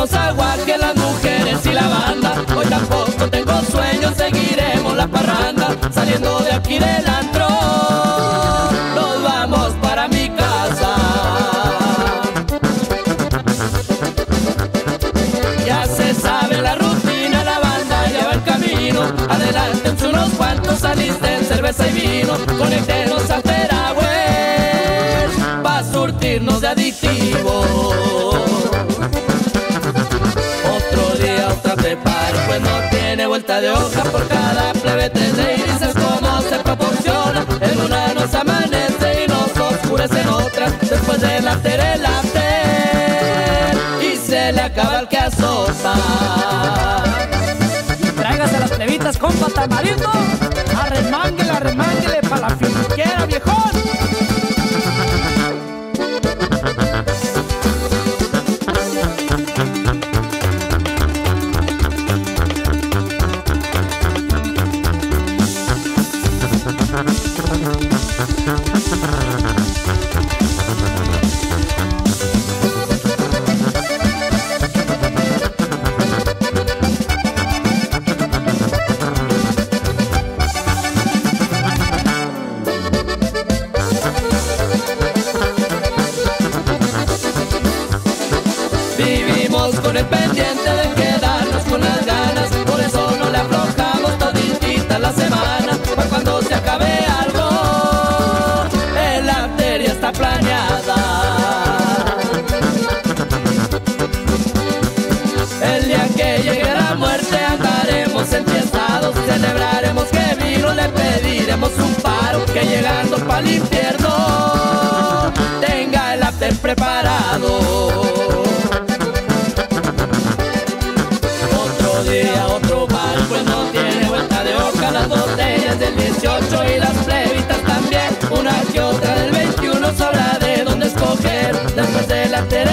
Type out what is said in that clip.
menos agua que las mujeres y la banda. Hoy tampoco tengo sueño, seguiremos la parranda. Saliendo de aquí del antro, nos vamos para mi casa. Ya se sabe la rutina, la banda ya va el camino. Adelántense unos cuantos, alisten cerveza y vino. Conectenos al Terahuel pa' surtirnos de adictivos. Otro día, otra preparo, pues no tiene vuelta de hoja. Por cada plebe tres de irises, como se proporciona. En una nos amanece y nos oscurece en otra. Después del after, el after, y se le acaba el que asopa. Tráigase las plebitas, compa Tamarindo. Arremánguele pa' la finquera, viejón. Vivimos con el pendiente de quedarnos con las ganas, por eso no le aflojamos toditita la semana. Pa' cuando se acabe algo, el after ya está planeada. El día que llegue la muerte andaremos enfiestados, celebraremos que vino, le pediremos un paro, que llegando pa'l infierno tenga el after preparado. Otro bar, pues no tiene vuelta de hoja. Las botellas del 18 y las plebitas también. Una que otra del 21, sobra de dónde escoger. Después del after